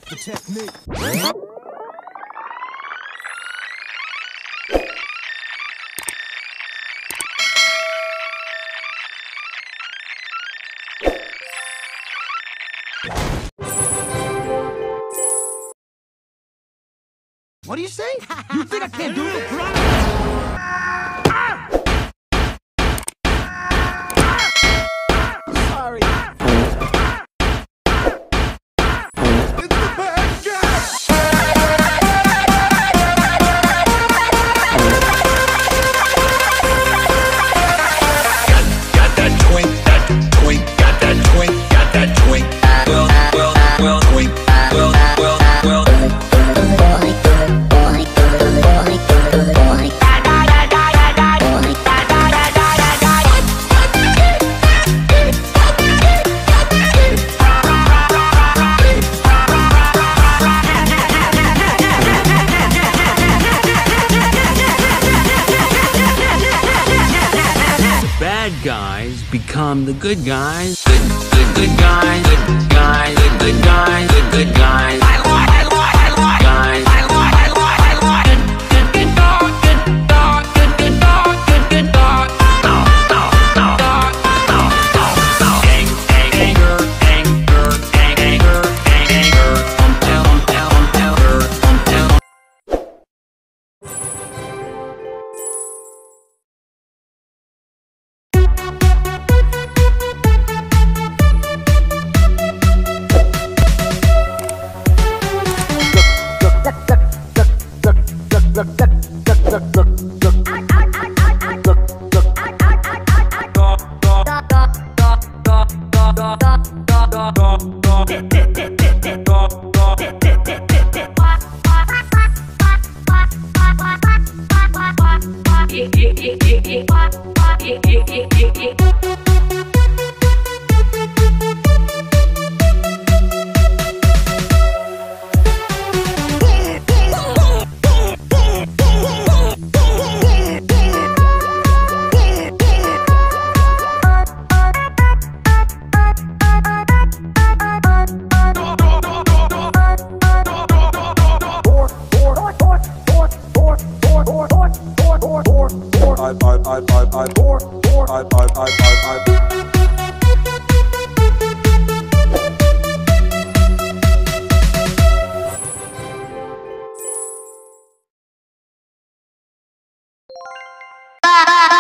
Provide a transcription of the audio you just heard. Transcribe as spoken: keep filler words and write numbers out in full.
the technique. What do you say? You think I can't do it? Sorry. It's the bad guy! Got, got that twink, that twink, got that twink, got that twink. Well, well, well, twink, well, well, well. Bad guys become the good guys. Good, good, good guys. Good guys. Good, good guys. Good, good guys. I want, I want, I want, guys. I want, I want, I want. Good, good, good dog. Good dog. Good, good dog. Good, good dog. No, no, no, dog. No, no, no. Ang, ang, anger, anger, ang, anger, ang, anger. Um, tell, um, tell, um, tell her, um, tell. Ah!